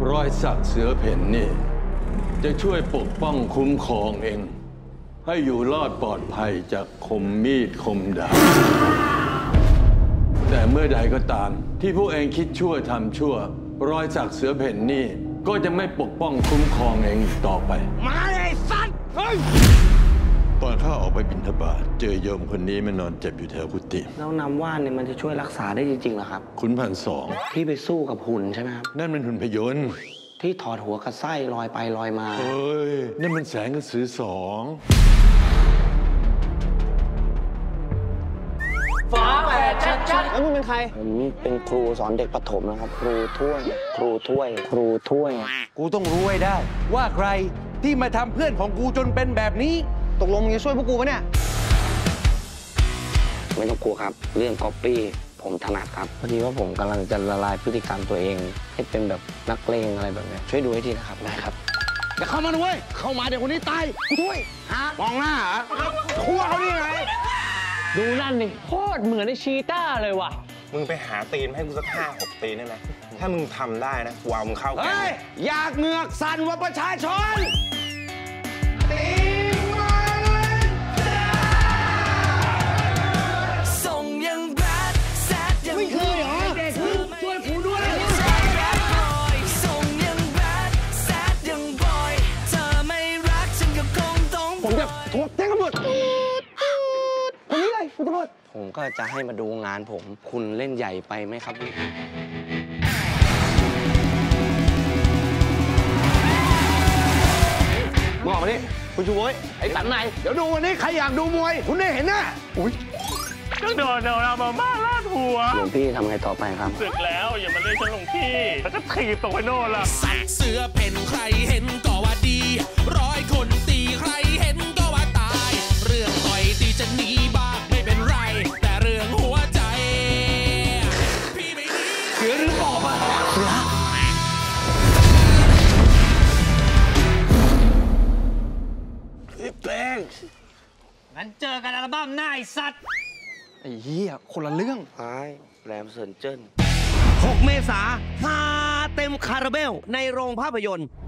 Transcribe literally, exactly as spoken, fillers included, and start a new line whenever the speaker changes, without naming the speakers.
รอยสักเสือเพ่นนี่จะช่วยปกป้องคุ้มครองเองให้อยู่รอดปลอดภัยจากคมมีดคมดาบแต่เมื่อใดก็ตามที่พวกเองคิดชั่วทำชั่วรอยสักเสือเพ่นนี่ก็จะไม่ปกป้องคุ้มครองเองต่อไป
มาเลยสัตว์เฮ้ย
ตอนข้าออกไปบิณฑบาตเจอโยมคนนี้มันนอนเจ็บอยู่แถวกุฏิ
แล้วน้ำว่านเนี่ยมันจะช่วยรักษาได้จริงๆเหรอครับ
ขุนพันสอง
ที่ไปสู้กับหุ่นใช่ไหมครับ
นั่นมันหุ่นพยนต์
ที่ถอดหัวกระไส้ลอยไปลอยมา
เฮ้ยนั่นมันแสงกระสือสอง
ฟ้าแฝดชัดๆแล้วมึงเป็นใคร
ผมเป็นครูสอนเด็กประถมนะครับครูถ้วยครูถ้วยครูถ้วย
กูต้องรู้ให้ได้ว่าใครที่มาทำเพื่อนของกูจนเป็นแบบนี้
ตกลงมึงจะช่วยพวกกูปะเนี่ย
ไม่ต้องกลัวครับเรื่องก๊อปปี้ผมถนัดครับพอดีว่าผมกำลังจะละลายพฤติกรรมตัวเองให้เป็นแบบนักเลงอะไรแบบนี้ช่วยดูให้ทีนะครับได้ครับ
อย่าเข้ามาด้วยเข้ามาเดี๋ยวคนนี้ตายกูถ้วยฮะมองหน้าเหรอคั่วเขาได้ไง
ดูนั่นนี่โคตรเหมือนในชีต้าเลยว่ะ
มึงไปหาตีนให้กูสักห้าหกตีนได้ไหมถ้ามึงทำได้นะกูเอามึงเข้าแก๊ง
เฮ้ยอยากเหงือกสั่นว่าประชาชนตีมาเลยส่งยังแบดแซดยังไม่เคยเหรอเด็กช่วยกูด้วยส่งยังแบดแซดยังบอยเธอไม่รักฉันก็คงต้องผมจะโทรแจ้งตำรวจคนนี้เลยคุณตำรวจ
ผมก็จะให้มาดูงานผมคุณเล่นใหญ่ไปไหมครับพี่
มองมาดิคุณชูโว้ยไอ้สันไหนเดี๋ยวดูวันนี้ใครอยากดูมวยคุณได้เห็นนะอุ้ย
ก็โดนเราเรามาบ้าลาดหัว
หลวงพี่ทำไงต่อไปครับ
สึกแล้วอย่ามาเรียกฉันหลวงพี่แล้วก็ถีบตกไปโน่นละ
สักเสือเพ่นใครเห็นก็ว่าดีร้อยคนตีใครเห็นก็ว่าตายเรื่องต่อยตีจะหนีบ้าไม่เป็นไรแต่เรื่องหัวใจพี่ไม่ดี
เสือหรือปอบอ่ะเสือแป้ง
งั้นเจอกันอัลบั้มหน้าไอ้สัตว์
ไอ้เหี้ยคนละเรื่อง
ไอ้แรมเซินเจิ้น
หกเมษาฮาเต็มคาราเบลในโรงภาพยนตร์